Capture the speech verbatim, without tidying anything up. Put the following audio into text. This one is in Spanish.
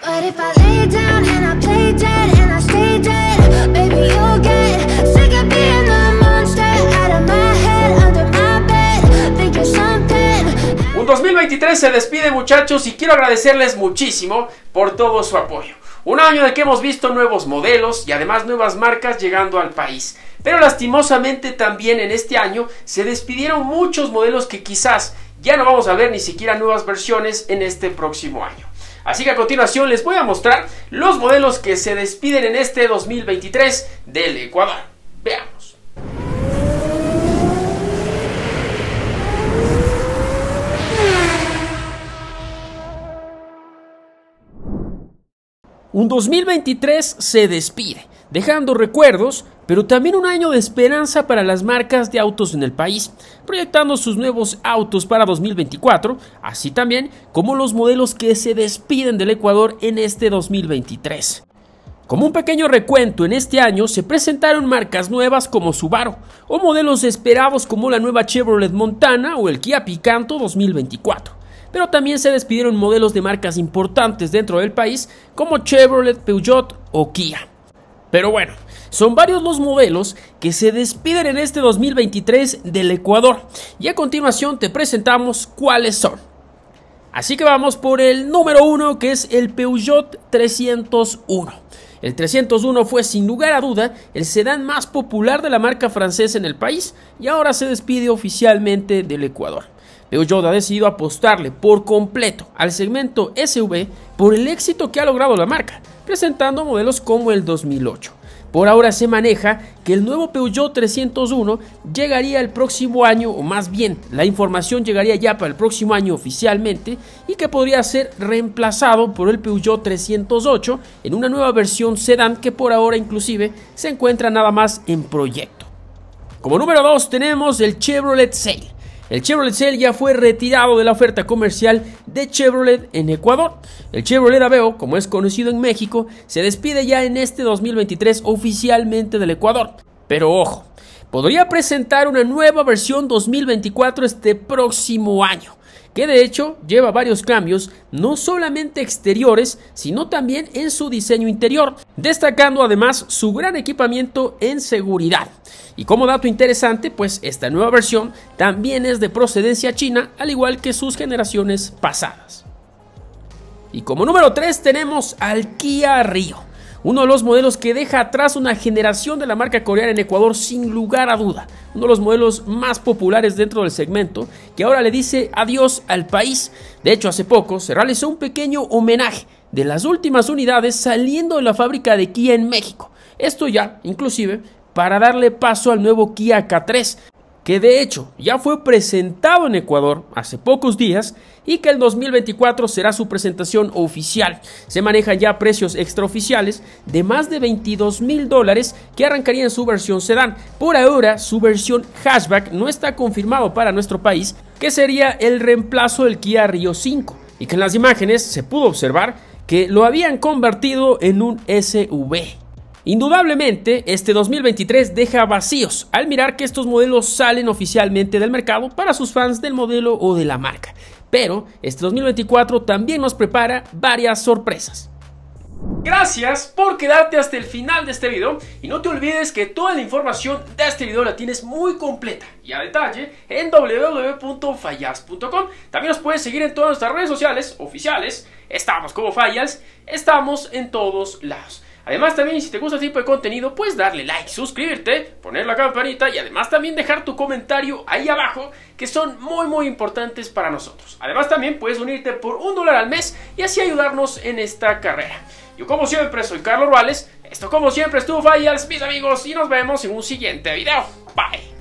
But if I lay down and I play dead and I stay dead, baby, you'll get sick of being the monster out of my head, under my bed, thinking something. Un dos mil veintitrés se despide, muchachos, y quiero agradecerles muchísimo por todo su apoyo. Un año en el que hemos visto nuevos modelos y además nuevas marcas llegando al país. Pero lastimosamente también en este año se despidieron muchos modelos que quizás ya no vamos a ver ni siquiera nuevas versiones en este próximo año. Así que a continuación les voy a mostrar los modelos que se despiden en este dos mil veintitrés del Ecuador. Veamos. Un dos mil veintitrés se despide, dejando recuerdos, pero también un año de esperanza para las marcas de autos en el país, proyectando sus nuevos autos para dos mil veinticuatro, así también como los modelos que se despiden del Ecuador en este dos mil veintitrés. Como un pequeño recuento, en este año se presentaron marcas nuevas como Subaru, o modelos esperados como la nueva Chevrolet Montana o el Kia Picanto dos mil veinticuatro. Pero también se despidieron modelos de marcas importantes dentro del país como Chevrolet, Peugeot o Kia. Pero bueno, son varios los modelos que se despiden en este dos mil veintitrés del Ecuador y a continuación te presentamos cuáles son. Así que vamos por el número uno, que es el Peugeot trescientos uno. El trescientos uno fue sin lugar a duda el sedán más popular de la marca francesa en el país y ahora se despide oficialmente del Ecuador. Peugeot ha decidido apostarle por completo al segmento S U V por el éxito que ha logrado la marca, presentando modelos como el dos mil ocho. Por ahora se maneja que el nuevo Peugeot trescientos uno llegaría el próximo año, o más bien la información llegaría ya para el próximo año oficialmente, y que podría ser reemplazado por el Peugeot trescientos ocho en una nueva versión sedán que por ahora inclusive se encuentra nada más en proyecto. Como número dos tenemos el Chevrolet Sail. El Chevrolet Sail ya fue retirado de la oferta comercial de Chevrolet en Ecuador. El Chevrolet Aveo, como es conocido en México, se despide ya en este dos mil veintitrés oficialmente del Ecuador. Pero ojo, podría presentar una nueva versión dos mil veinticuatro este próximo año, que de hecho lleva varios cambios, no solamente exteriores, sino también en su diseño interior, destacando además su gran equipamiento en seguridad. Y como dato interesante, pues esta nueva versión también es de procedencia china, al igual que sus generaciones pasadas. Y como número tres tenemos al Kia Rio, uno de los modelos que deja atrás una generación de la marca coreana en Ecuador sin lugar a duda, uno de los modelos más populares dentro del segmento, que ahora le dice adiós al país. De hecho, hace poco se realizó un pequeño homenaje de las últimas unidades saliendo de la fábrica de Kia en México. Esto ya, inclusive, para darle paso al nuevo Kia K tres, que de hecho ya fue presentado en Ecuador hace pocos días y que el dos mil veinticuatro será su presentación oficial. Se manejan ya precios extraoficiales de más de veintidós mil dólares que arrancarían en su versión sedán. Por ahora su versión hatchback no está confirmado para nuestro país, que sería el reemplazo del Kia Rio cinco, y que en las imágenes se pudo observar que lo habían convertido en un S U V. Indudablemente, este dos mil veintitrés deja vacíos al mirar que estos modelos salen oficialmente del mercado para sus fans del modelo o de la marca. Pero este dos mil veinticuatro también nos prepara varias sorpresas. Gracias por quedarte hasta el final de este video y no te olvides que toda la información de este video la tienes muy completa y a detalle en w w w punto fallas punto com. También nos puedes seguir en todas nuestras redes sociales oficiales. Estamos como Fallas, estamos en todos lados. Además también, si te gusta este tipo de contenido, puedes darle like, suscribirte, poner la campanita y además también dejar tu comentario ahí abajo, que son muy muy importantes para nosotros. Además también puedes unirte por un dólar al mes y así ayudarnos en esta carrera. Yo como siempre soy Carlos Ruales, esto como siempre estuvo Fallas, mis amigos, y nos vemos en un siguiente video. Bye.